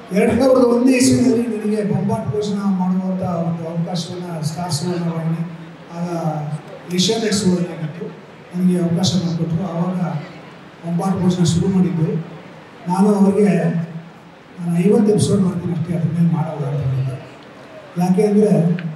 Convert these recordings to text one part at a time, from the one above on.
2001 ಇಸ್ವಿನಲ್ಲಿ ನನಗೆ ಬೊಂಬಾಟ್ ಭೋಜನ ಮಾಡುವಂಥ ಒಂದು ಅವಕಾಶವನ್ನು ಸ್ಟಾರ್ ಸುವರ್ಣವಾಹಿನಿ ಆಗ ಏಷ್ಯಾನೆಟ್ ಸುವರ್ಣವಾಗಿತ್ತು ನನಗೆ ಅವಕಾಶ ಮಾಡಿಕೊಟ್ರು. ಆವಾಗ ಬೊಂಬಾಟ್ ಭೋಜನ ಶುರು ಮಾಡಿದ್ದು. ನಾನು ಅವರಿಗೆ ನಾನು 50 ಎಪಿಸೋಡ್ ಮಾಡ್ತೀನಿ ಅಷ್ಟೇ, ಅದ್ರ ಮೇಲೆ ಮಾಡೋದು ಅಂತ ಹೇಳಿದ್ದೆ. ಯಾಕೆ ಅಂದರೆ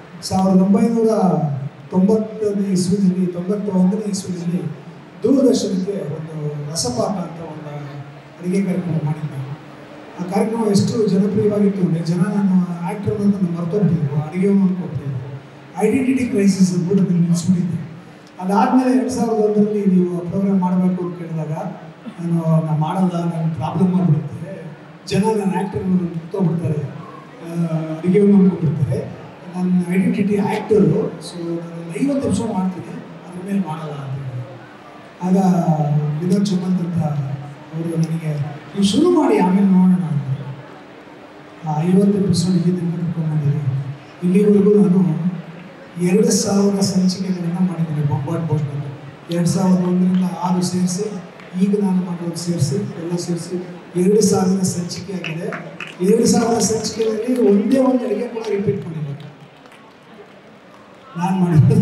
1991ನೇ ಇಸ್ವಿನಲ್ಲಿ ದೂರದರ್ಶನಕ್ಕೆ ಒಂದು ರಸಪಾಕ ಅಂತ ಒಂದು ಅಡುಗೆ ಕಾರ್ಯಕ್ರಮ ಮಾಡಿದ್ದೆ. ಆ ಕಾರ್ಯಕ್ರಮ ಎಷ್ಟು ಜನಪ್ರಿಯವಾಗಿತ್ತು ಅಂದರೆ ಜನ ನಾನು ಆ್ಯಕ್ಟರ್ ಅಂತ ನಾನು ಮರ್ತೋಗ್ತಿದ್ರು, ಅಡುಗೆಯನ್ನು ಅಂದ್ಕೊಡ್ತಿದ್ರು. ಐಡೆಂಟಿಟಿ ಕ್ರೈಸಿಸ್ ಕೂಡ ಅದನ್ನು ನಿಲ್ಲಿಸ್ಬಿಟ್ಟಿದ್ದೆ. ಅದಾದಮೇಲೆ 2001ರಲ್ಲಿ ನೀವು ಪ್ರೋಗ್ರಾಮ್ ಮಾಡಬೇಕು ಅಂತ ಕೇಳಿದಾಗ ನಾನು ಮಾಡಲ್ಲ, ನನ್ನ ಪ್ರಾಬ್ಲಮ್ ಆಗಿಬಿಡುತ್ತೆ, ಜನ ನನ್ನ ಆ್ಯಕ್ಟರ್ ಮರ್ತೋಗ್ಬಿಡ್ತಾರೆ, ಅಡುಗೆಯನ್ನು ಅಂದ್ಕೊಬಿಡ್ತಾರೆ, ನನ್ನ ಐಡೆಂಟಿಟಿ ಆ್ಯಕ್ಟರು, ಸೊ ನಾನು 50 ಎಪಿಸೋಡ್ ಮಾಡ್ತೀನಿ, ಅದ್ರ ಮೇಲೆ ಮಾಡಲ್ಲ ಅಂತ. ಆಗ ವಿನೋದ್ ಚಮಂತ್ ಅಂತ ಅವರು ನನಗೆ ನೀವು ಶುರು ಮಾಡಿ ಆಮೇಲೆ ನೋಡೋಣ ಅಂತ 50 ಎಪಿಸೋಡ್ ಇಲ್ಲಿ ಕರ್ಕೊಂಡ್ಬಂದಿದ್ದೀನಿ. ಇಲ್ಲಿವರೆಗೂ ನಾನು 2000 ಸಂಚಿಕೆಗಳನ್ನು ಮಾಡಿದ್ದೀನಿ ಬೊಂಬಾಟ್ ಭೋಜನ. 2001ರಿಂದ 6 ಸೇರಿಸಿ, ಈಗ ನಾನು ಮಾಡೋದು ಸೇರಿಸಿ ಎಲ್ಲ ಸೇರಿಸಿ 2000 ಸಂಚಿಕೆ ಆಗಿದೆ. 2000 ಸಂಚಿಕೆಯಲ್ಲಿ ಒಂದೇ ಒಂದು ಅಡುಗೆ ಕೂಡ ರಿಪೀಟ್ ಮಾಡಿಲ್ಲ ನಾನು ಮಾಡಿದ್ದು.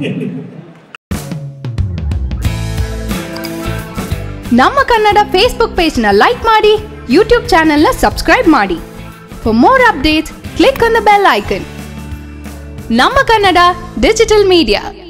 ನಮ್ಮ ಕನ್ನಡ ಫೇಸ್ಬುಕ್ ಪೇಜ್ ನ ಲೈಕ್ ಮಾಡಿ, ಯೂಟ್ಯೂಬ್ ಚಾನೆಲ್ ನ ಸಬ್ಸ್ಕ್ರೈಬ್ ಮಾಡಿ. For more updates click on the bell icon. ನಮ್ಮ ಕನ್ನಡ ಡಿಜಿಟಲ್ ಮೀಡಿಯಾ.